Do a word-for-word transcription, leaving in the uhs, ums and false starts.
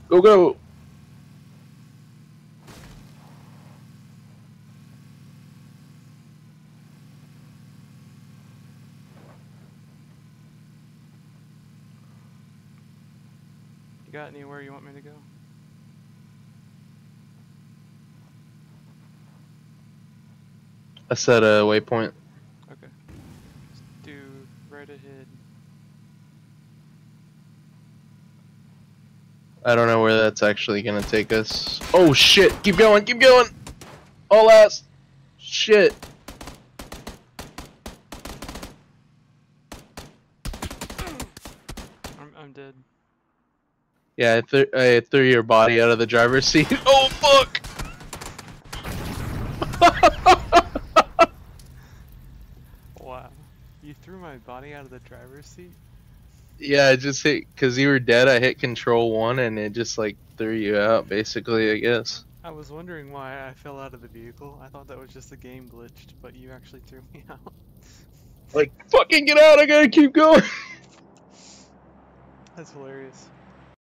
Go, go! You got anywhere you want me to go? I set a waypoint. Okay. Just do right ahead. I don't know where that's actually gonna take us. Oh shit! Keep going, keep going! All ass! Shit! I'm, I'm dead. Yeah, I, th I threw your body out of the driver's seat. Oh fuck! Wow. You threw my body out of the driver's seat? Yeah, I just hit, cause you were dead, I hit control one and it just like threw you out basically, I guess. I was wondering why I fell out of the vehicle. I thought that was just the game glitched, but you actually threw me out. Like, fucking get out, I gotta keep going! That's hilarious.